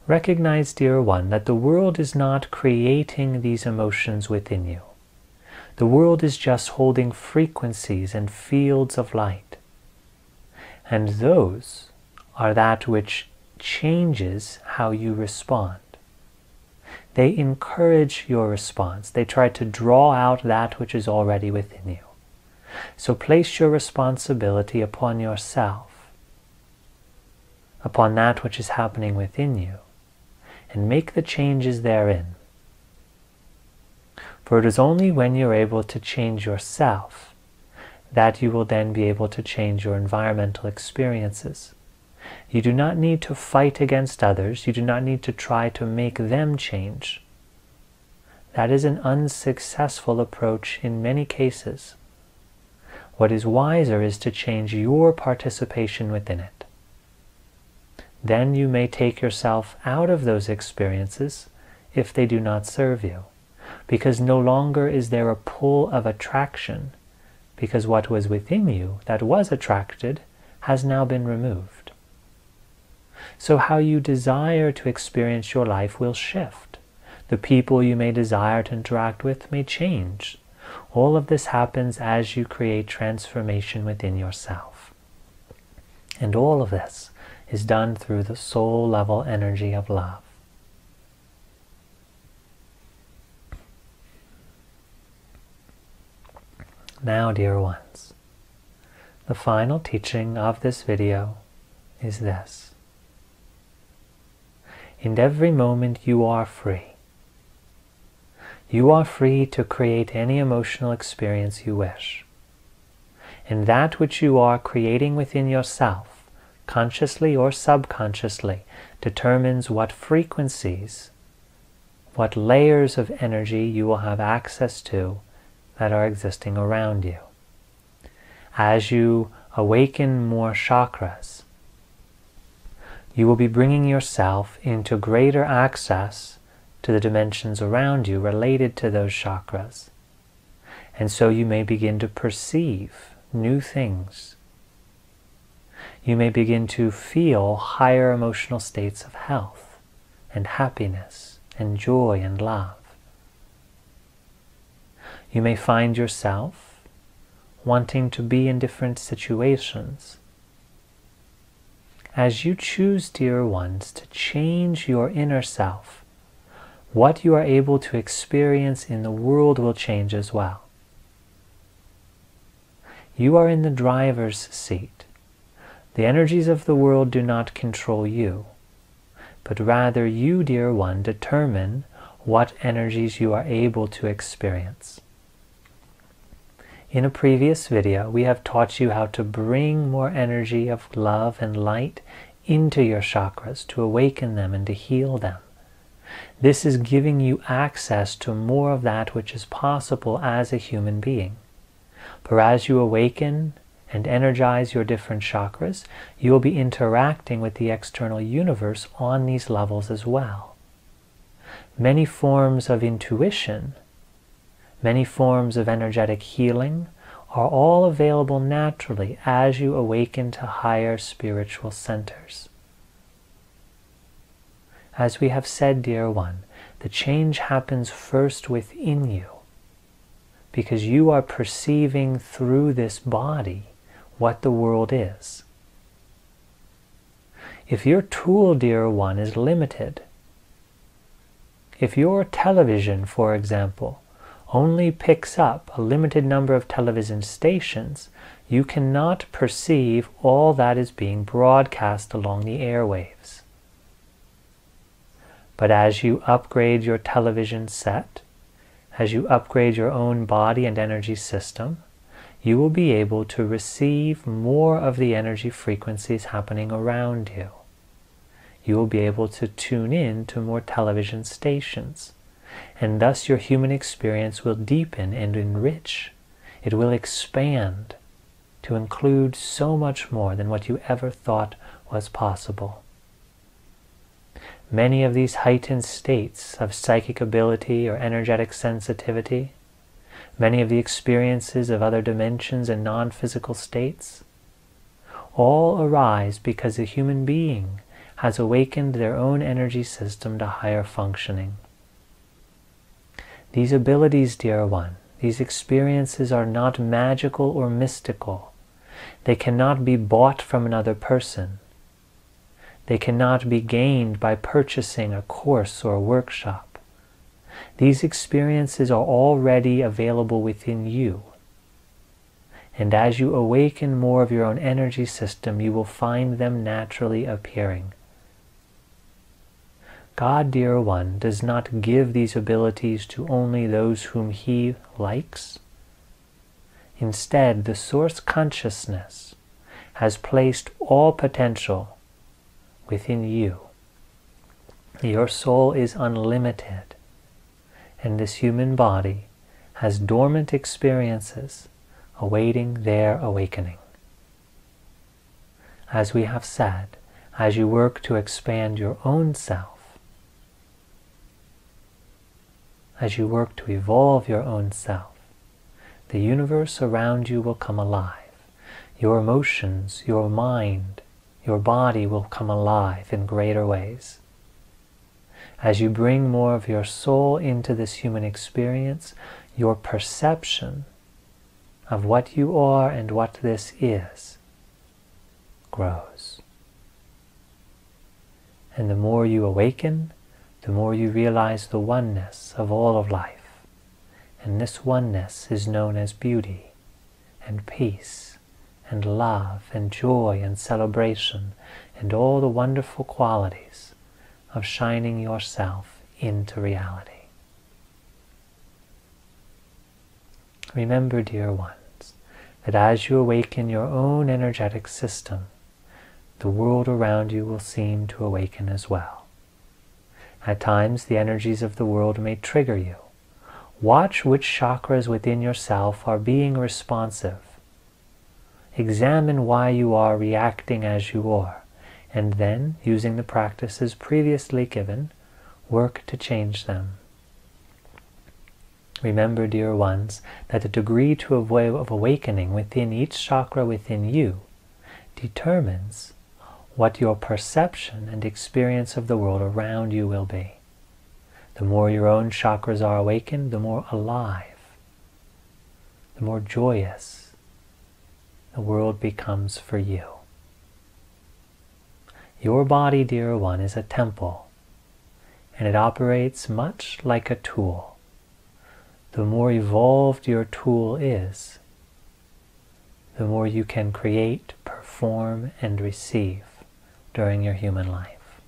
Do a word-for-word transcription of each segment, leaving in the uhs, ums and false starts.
Recognize, dear one, that the world is not creating these emotions within you. The world is just holding frequencies and fields of light. And those are that which changes how you respond. They encourage your response. They try to draw out that which is already within you. So place your responsibility upon yourself, upon that which is happening within you, and make the changes therein. For it is only when you're able to change yourself that you will then be able to change your environmental experiences. You do not need to fight against others. You do not need to try to make them change. That is an unsuccessful approach in many cases. What is wiser is to change your participation within it. Then you may take yourself out of those experiences if they do not serve you, because no longer is there a pull of attraction, because what was within you that was attracted has now been removed. So how you desire to experience your life will shift. The people you may desire to interact with may change. All of this happens as you create transformation within yourself. And all of this is done through the soul level energy of love. Now, dear ones, the final teaching of this video is this. In every moment you are free. You are free to create any emotional experience you wish. And that which you are creating within yourself, consciously or subconsciously, determines what frequencies, what layers of energy you will have access to that are existing around you. As you awaken more chakras, you will be bringing yourself into greater access to the dimensions around you related to those chakras. And so you may begin to perceive new things. You may begin to feel higher emotional states of health and happiness and joy and love. You may find yourself wanting to be in different situations. As you choose, dear ones, to change your inner self, what you are able to experience in the world will change as well. You are in the driver's seat. The energies of the world do not control you, but rather you, dear one, determine what energies you are able to experience. In a previous video, we have taught you how to bring more energy of love and light into your chakras, to awaken them and to heal them. This is giving you access to more of that which is possible as a human being. For as you awaken and energize your different chakras, you will be interacting with the external universe on these levels as well. Many forms of intuition, many forms of energetic healing are all available naturally as you awaken to higher spiritual centers. As we have said, dear one, the change happens first within you, because you are perceiving through this body what the world is. If your tool, dear one, is limited, if your television, for example, only picks up a limited number of television stations, you cannot perceive all that is being broadcast along the airwaves. But as you upgrade your television set, as you upgrade your own body and energy system, you will be able to receive more of the energy frequencies happening around you. You will be able to tune in to more television stations, and thus your human experience will deepen and enrich. It will expand to include so much more than what you ever thought was possible. Many of these heightened states of psychic ability or energetic sensitivity, many of the experiences of other dimensions and non-physical states, all arise because a human being has awakened their own energy system to higher functioning. These abilities, dear one, these experiences are not magical or mystical. They cannot be bought from another person. They cannot be gained by purchasing a course or a workshop. These experiences are already available within you. And as you awaken more of your own energy system, you will find them naturally appearing. God, dear one, does not give these abilities to only those whom He likes. Instead, the Source Consciousness has placed all potential within you. Your soul is unlimited, and this human body has dormant experiences awaiting their awakening. As we have said, as you work to expand your own self, as you work to evolve your own self, the universe around you will come alive. Your emotions, your mind, your body will come alive in greater ways. As you bring more of your soul into this human experience, your perception of what you are and what this is grows. And the more you awaken, the more you realize the oneness of all of life. And this oneness is known as beauty and peace and love and joy and celebration and all the wonderful qualities of shining yourself into reality. Remember, dear ones, that as you awaken your own energetic system, the world around you will seem to awaken as well. At times, the energies of the world may trigger you. Watch which chakras within yourself are being responsive. Examine why you are reacting as you are, and then, using the practices previously given, work to change them. Remember, dear ones, that the degree to of awakening within each chakra within you determines what your perception and experience of the world around you will be. The more your own chakras are awakened, the more alive, the more joyous the world becomes for you. Your body, dear one, is a temple, and it operates much like a tool. The more evolved your tool is, the more you can create, perform, and receive during your human life.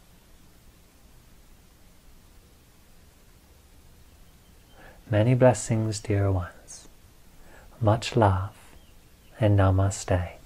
Many blessings, dear ones. Much love, and Namaste.